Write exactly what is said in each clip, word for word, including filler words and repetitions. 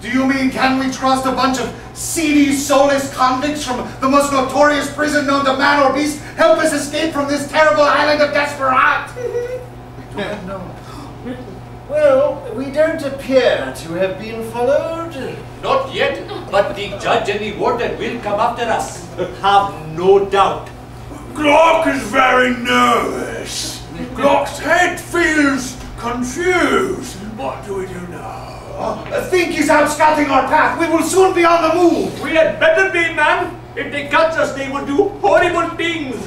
Do you mean, can we trust a bunch of seedy, soulless convicts from the most notorious prison known to man or beast help us escape from this terrible island of Desperate? No. Well, we don't appear to have been followed. Not yet, but the judge and the warden will come after us. Have no doubt. Glawk is very nervous. Glawk's head feels confused. What do we do now? Uh, Fink is out scouting our path. We will soon be on the move. We had better be, man. If they catch us, they will do horrible things.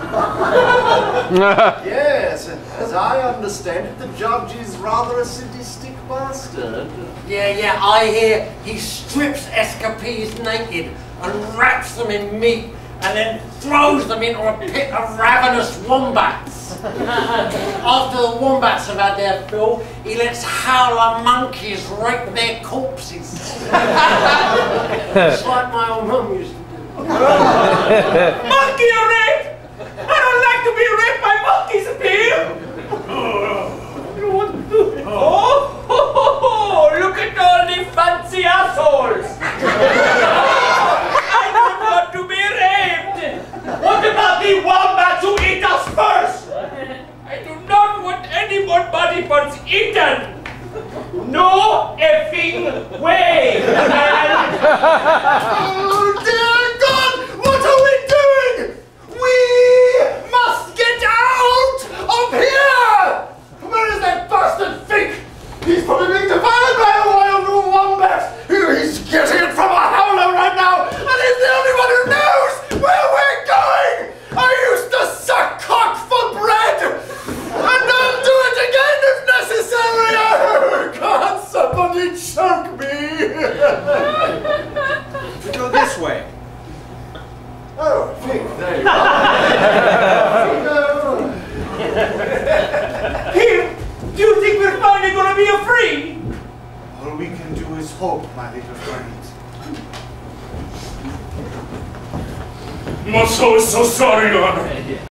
Yes, as I understand it, the judge is rather a sadistic bastard. Yeah, yeah, I hear he strips escapees naked and wraps them in meat and then throws them into a pit of ravenous wombats. After the wombats have had their fill, he lets howler monkeys rape their corpses. It's like my old mum used to do. Monkey rape! I don't like to be raped by monkeys, Pim! Oh, ho, ho, ho, look at all the fancy assholes! I don't want to be raped! What about the wombats who eat us first? I do not want any more body parts eaten! No effing way! Oh, dear God! What are we doing? We must get out of here! Where is that bastard Fink? He's probably being devoured by a wild wombat. He's getting it from a howler right now, and he's the only one who knows where we're going! I used to suck cock for bread! And I'll do it again if necessary! Oh, can't somebody choke me? We go this way. Oh, Fink, there you are. Pim, do you think we're finally going to be free? All we can do is hope, my little friend. Mosso is so sorry, Your Honor.